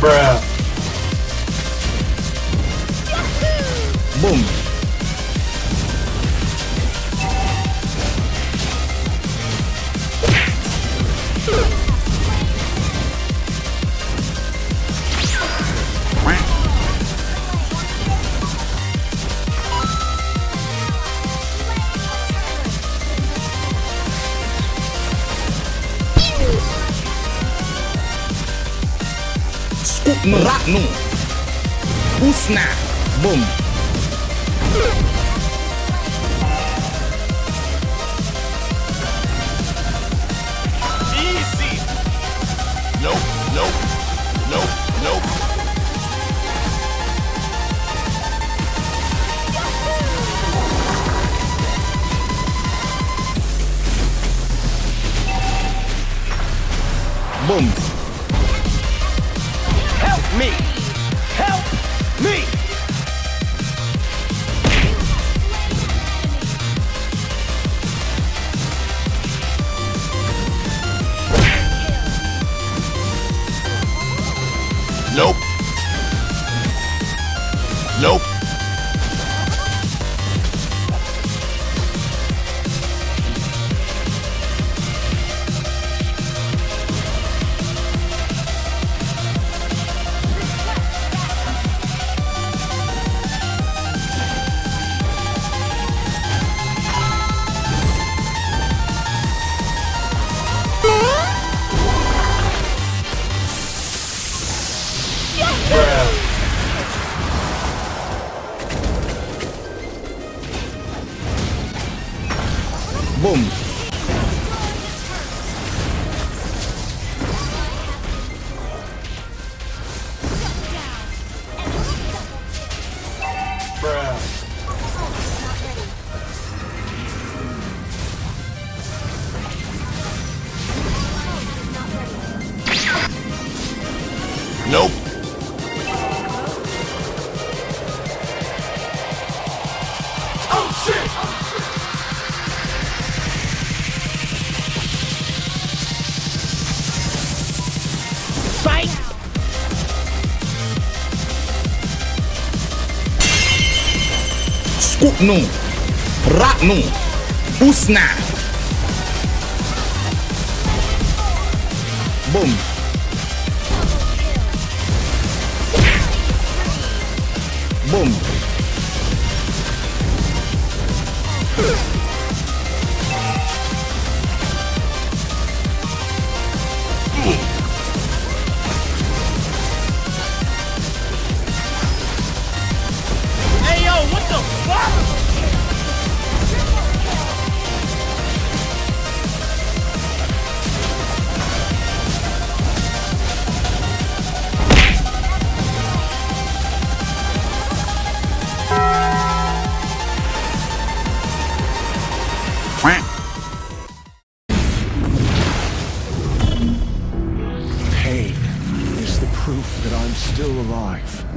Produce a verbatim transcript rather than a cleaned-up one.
Bruh. Boom. Scoop no rat no. Usna. Boom. Easy. Nope, nope, nope, nope. Boom. Help me! Help me! Nope. Nope. Boom. Bruh. Nope. Oh shit! Fight! Scoop no. Rat no. Usna. Boom. Boom. Hey yo, what the fuck? Pain is the proof that I'm still alive.